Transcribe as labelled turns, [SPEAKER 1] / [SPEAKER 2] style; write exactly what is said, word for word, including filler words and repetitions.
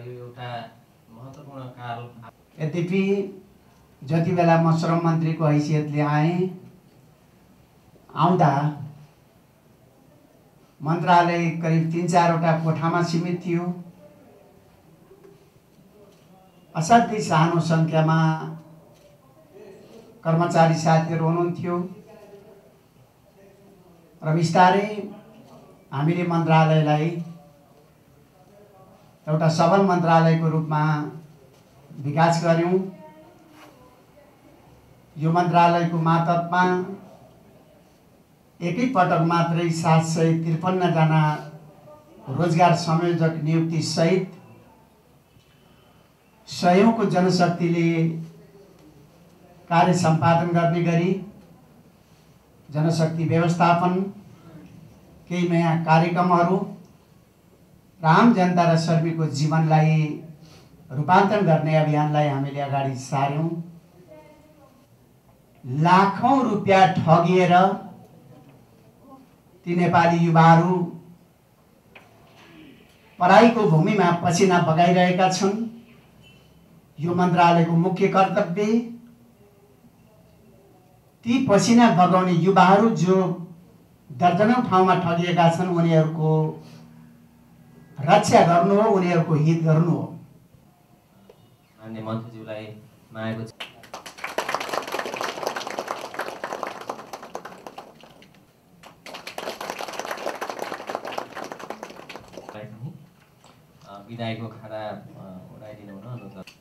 [SPEAKER 1] यो एउटा महत्त्वपूर्ण काल।
[SPEAKER 2] यद्यपि जति बेला म श्रम मन्त्रीको हैसियतले आएँ, आउँदा मन्त्रालय करिब तीन चारवटा कोठामा सीमित थियो। असाध्यै सानो सङ्ख्यामा कर्मचारी साथीहरू हुनुहुन्थ्यो र बिस्तारै हामीले मन्त्रालयलाई एउटा सबल मन्त्रालयको रूपमा विकास गर्यौं। यो मन्त्रालयको मातहतमा एकै पटक मात्रै सात सय त्रिपन्न जना रोजगार संयोजक नियुक्ति सहित सयौंको जनशक्तिले कार्य सम्पादन गर्ने गरी जनशक्ति व्यवस्थापन, केही नयाँ कार्यक्रमहरू र आम जनता र श्रमिकको जीवनलाई रूपान्तरण गर्ने अभियानलाई हामीले अगाडि सार्यौं। लाखौं रुपियाँ ठगिएर ती नेपाली युवाहरू पढाइको भूमिमा पसिना बगाइरहेका छन्। यो मन्त्रालयको मुख्य कर्तव्य ती पसिना बगाउने युवाहरू जो दर्जनौं ठाउँमा ठगिएका छन् उनीहरूको रक्षा गर्नु हो, उनीहरूको हित गर्नु हो।
[SPEAKER 1] माननीय मन्त्रीज्यूलाई मागेको विदायको खाना उडाइदिनु हुन अनुरोध।